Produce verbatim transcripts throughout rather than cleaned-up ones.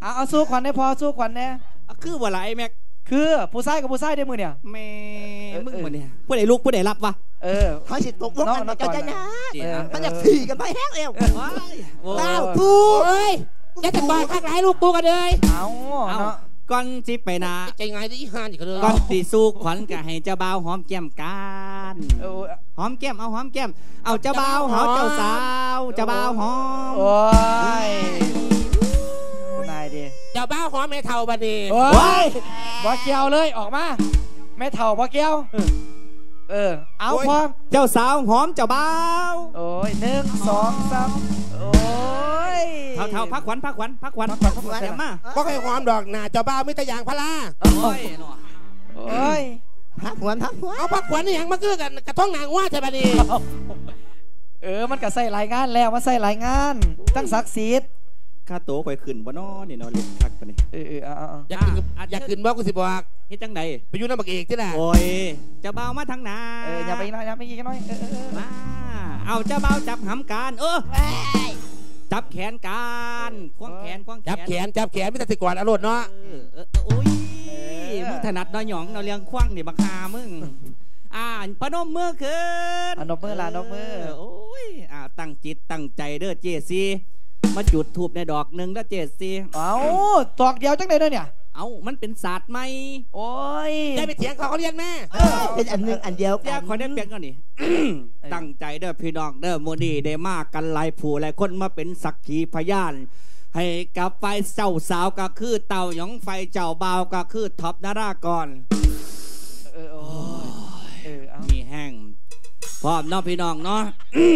เอาเอาสู้ขวัญได้พอสู้ขวัญแน่คือว่าไรแม็กคือผู้ชายกับผู้ชายได้มือเนี่ยแม่มึงมือเนี่ยผู้ใดลูกผู้ใดรับวะเออเขาสิตกลงกันจะจะนะมันอยากสี่กันไปแห้งเร็วเต้าตูเอ้ยจะจะบายข้างไหนลูกตูกันเลยเอาเนาะก่อนสิไปนาใจไงที่อีห่านอีกเลยก่อนตีสู้ขวัญก็ให้เจ้าบ่าวหอมแก้มกันหอมแก้มเอาหอมแก้มเอาเจ้าบ่าวหอมเจ้าสาวเจ้าบ่าวหอมโอ้ยนายดิเจ้าบ่าวหอมไม่เท่าบัดนี้โอ้ยบ่เกี่ยวเลยออกมาไม่เท่าบ่เกี่ยวเออเอาพอเจ้าสาวหอมเจ้าบ่าวโอ้ยหนึ่งสองสามโอ้ยเท่าเท่าพักขวัญพักขวัญพักขวัญพักขวัญพักขวัญเดี๋ยวมาก็ให้หอมดอกหน้าเจ้าบ่าวไม่แต่อย่างพลาโอ้ยโอ้ยพักขวัญพักขวัญเอาพักขวัญนี่อย่างมาคือกันกระท้องนางว่าใช่ปะนี่เออมันก็ใส่รายงานแล้วมันใส่รายงานตั้งศักดิ์สิทธิ์ข้าโตไปขึ้นบ่น้อนี่นอนเล็กคักปะนี่เออเออเอาอยากขึ้นอยากขึ้นบ่กูสิบอกเฮ็ดจังใดไปอยู่น้ำบักเอกที่ไหนโอ้ยเจ้าบ่าวมาทางไหนเอออย่าไปน้อยอย่าไปอีกน้อยเออเออมาเอาเจ้าบ่าวจับหำการเออจับแขนการควงแขนควงแขนจับแขนจับแขนไม่ตัดสิกรอรรถเนาะเออโอ้ยมึงถนัดน้อยหยองเราเลี้ยงควงนี่บักฮามึงอ่าพนมมือขึ้นพนมมือลานมมือโอ้ยอ่าตั้งจิตตั้งใจเด้อเจซีมาจุดทูบในดอกหนึ่งแล้วเจซีเอาดอกเดียวจังเลยเด้อเนี่ยเอามันเป็นศาสตร์ไหมโอ้ยได้ไปเถียงเขาเขาเรียนแม่เป็นอันหนึ่งอันเดียวกันขอได้เปลี่ยนกันนี่ตั้งใจเด้อพี่น้องเด้อโมนี่ได้มากกันหลายผู้หลายคนมาเป็นสักขีพยานให้กับไฟเจ้าสาวก็คือเต่าหยองไฟเจ้าบ่าวก็คือท็อปนารากรเออโอ้ยเออมีแห้งพร้อมน้องพี่น้องเนาะ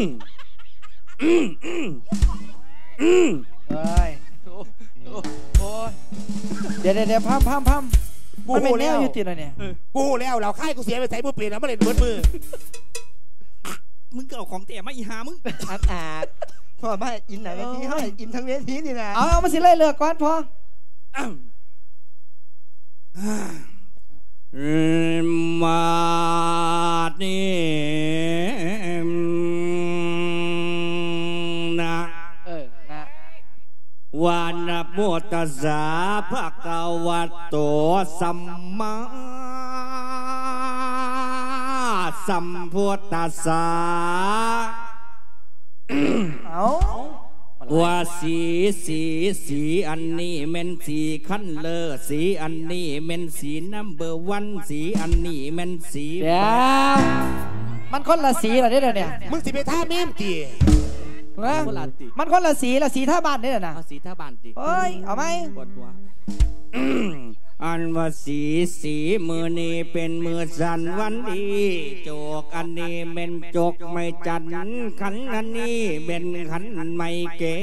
เฮ้ยโอ้ยเดี๋ยวเดี๋ยวพัมพัมพัมมันเป็นแนวอยู่ติดอะไรเนี่ยกูแล้วเราค่ายกูเสียไปใส่ผู้เปลี่ยนแล้วมาเล่นเบิร์ดมือมึงก็เอาของเตะมาอีหามึงอาดอาดพอมาอินไหนเวทีเฮ้ยอินทั้งเวทีนี่นะเอาเอามาสิไล่เลือกก่อนพอมานี่นะเออนะวานะโมตัสสะภะคะวะโตสัมมาสัมพุทธัสสะเอาว่าสีสีสีอันนี้เม็นสีขั้นเลอสีอันนี้เม็นสีนัมเบอร์วันสีอันนี้เม็นสีเดี๋ยวมันคนละสีเหรอเนี่ยเนี่ยมึงสิไปท่าแม่มตีมันคนละสีละสีท่าบ้านเนี่ยนะสีท่าบ้านตีเฮ้ยเอาไหมปวดหัวอันว่าสีสีมือนี้เป็นมือสันวันดีโจกอันนี้เป็นโจกไม่จันขันอันนี้เป็นขันไม่เก๋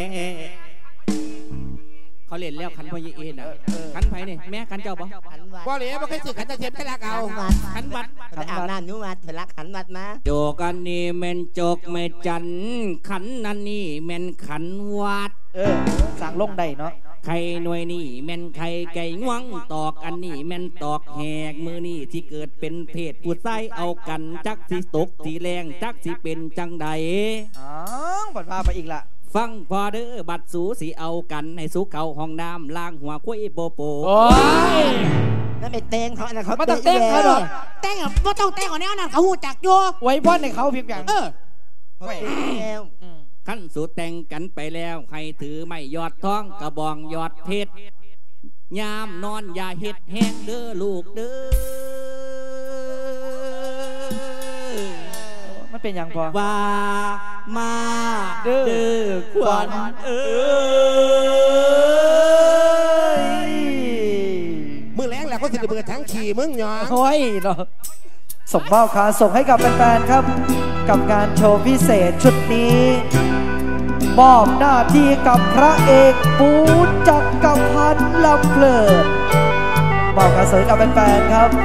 เขาเล่นแล้วขันพ่อเย็นอ่ะขันไผ่เนี่ยแม่ขันเจ้าปะบ่เหลียวบ่เคยสื่อขันตะเทียมแค่รักเอาขันวัดไปอาบน้ำนุ่วัดเถรักขันวัดมาโจกอันนี้เป็นโจกไม่จันขันอันนี้เป็นขันวัดเออสั่งลงได้เนาะไข่หน่วยนี่แม่นไข่ไก่ง่วงตอกอันนี้แม่นตอกแหกมือนี่ที่เกิดเป็นเพศผู้ชายเอากันจักสิตกสีแรงจักสิเป็นจังใดอ๋อบัดว่าไปอีกละฟังพอเด้อบัดสูสีเอากันให้สูเก่าห้องน้ำล้างหัวคุ้ยโปโปโอ้ยนั่นเป็นเต้งเขาอันนั้นเขาไม่ต้องเต้งเขาหรอกเต้งอ่ะไม่ต้องเต้งกว่านี้นั่นเขาหูจักอยู่ไว้พ่อในเขาเพียงอย่างเออขั้นสูแต่งกันไปแล้วให้ถือไม่ยอดท้องกระบองยอดเพชรยามนอนอย่าเฮ็ดแห้งเด้อลูกเด้อมันเป็นอย่างพอว่ามาเด้อขวัญเอ้ยมือแรงแล้วก็จะเบิดทั้งขี่มึงหยองโอ้ยเนาะส่งมอบค่ะส่งให้กับแฟนๆครับกับงานโชว์พิเศษชุดนี้มอบหน้าที่กับพระเอกปูจักรพันธ์ลำเพลินมอบค่ะส่งให้กับแฟนๆครับ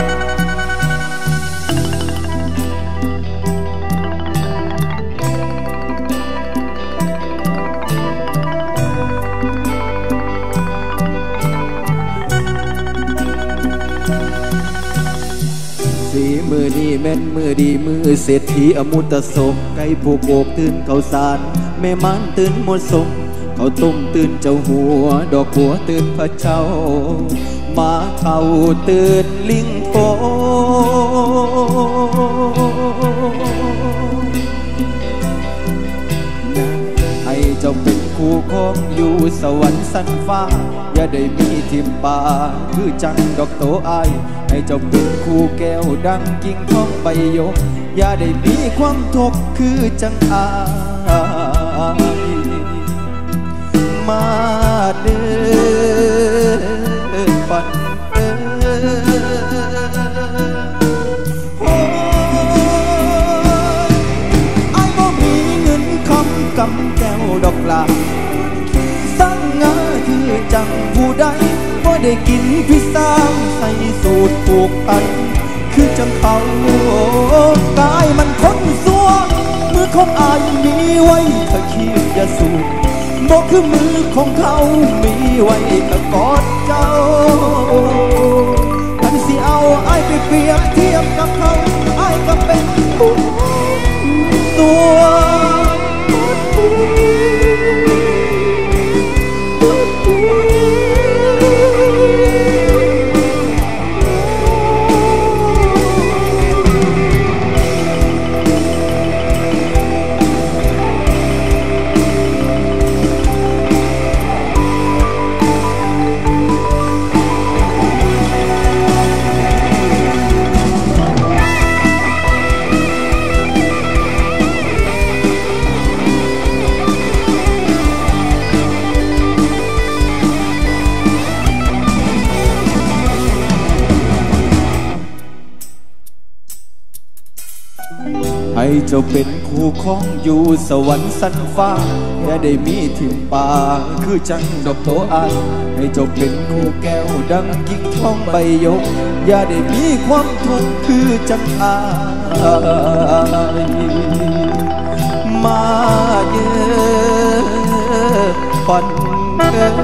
สีมือดีแม่นมือดีมือเศรษฐีอมุตสมไก่ผูกโอกตื่นเขาสารแม่มันตื่นหมดสมขเขาต้มตื่นเจ้าหัวดอกหัวตื่นพระเจ้ามาเขาตื่นลิงโพให้เจ้าเป็นคู่ของอยู่สวรรค์สันฟ้าอย่าได้มีทิมป่าคือจังดอกโตอายให้เจ้าเป็นคู่แก้วดังกิ่งทองใบหยกอย่าได้มีความทุกข์คือจังอายมาเดินฝันเอ้โอ้ไอ้บ่มีเงินคำกำแก้วดอกลาสั่งงาคือจังผู้ใดบ่ได้กินพิซซ่าใส่สูตรผูกไตคือจังเขากายมันคนซัวมือของอายมีไว้ถ้าคิดอย่าสูบบอกคือมือของเขามีไว้ถ้ากอดเจ้าทันสิเอาไอ้ไปเปรียบเทียบกับเขาไอ้ก็เป็นตัวให้เจ้าเป็นคู่ของอยู่สวรรค์สันฟ้าอย่าได้มีถิ่มป่าคือจังดอกโตอายให้เจ้าเป็นคู่แก้วดังกิ่งทองใบหยกอย่าได้มีความทุกข์คือจังอายมาเยอะฝันเอ้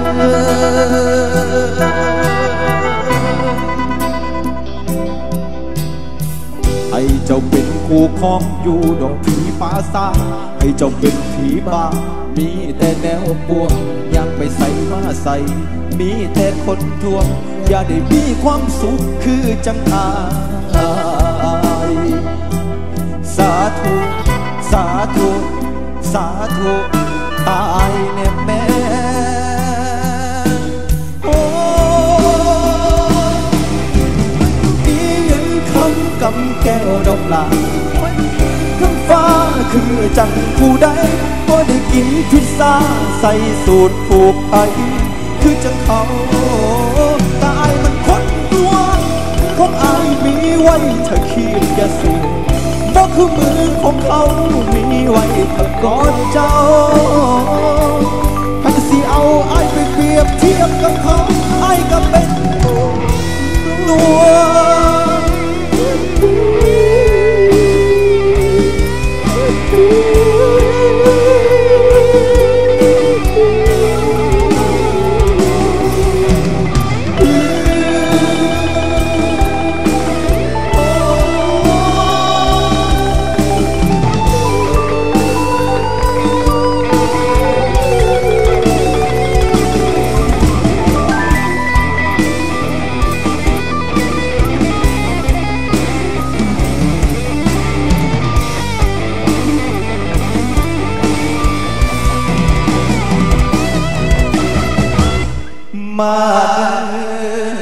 ให้เจ้าเป็นคู่ของอยู่ดอกผีฟ้าซาให้เจ้าเป็นผีบ้ามีแต่แนวปวงยังไปใส่มาใส่มีแต่คนทวงอย่าได้มีความสุขคือจังอายสาธุสาธุสาธุตายแน่แม่กำแก้วดอกลาข้างฟ้าคือจังผู้ใดก็ได้กินพิซซ่าใส่สูตรผูกไทยคือจังเขาตายมันคนตัวของอายมีไว้ถ้าคิดอย่าสูบบ่คือมือของเขามีไว้ถ้ากอดเจ้าถ้าสิเอาอายไปเปรียบเทียบกับเขาอายก็เป็นตัวมาเดิ